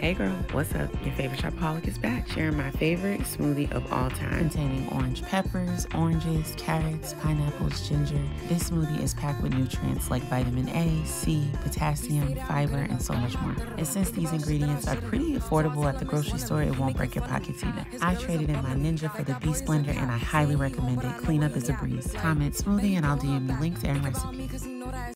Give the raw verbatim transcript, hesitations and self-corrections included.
Hey girl, what's up? Your favorite shopaholic is back, sharing my favorite smoothie of all time. Containing orange peppers, oranges, carrots, pineapples, ginger. This smoothie is packed with nutrients like vitamin A, C, potassium, fiber, and so much more. And since these ingredients are pretty affordable at the grocery store, it won't break your pockets either. I traded in my Ninja for the Beast Blender and I highly recommend it. Cleanup is a breeze. Comment smoothie and I'll D M you links and recipes.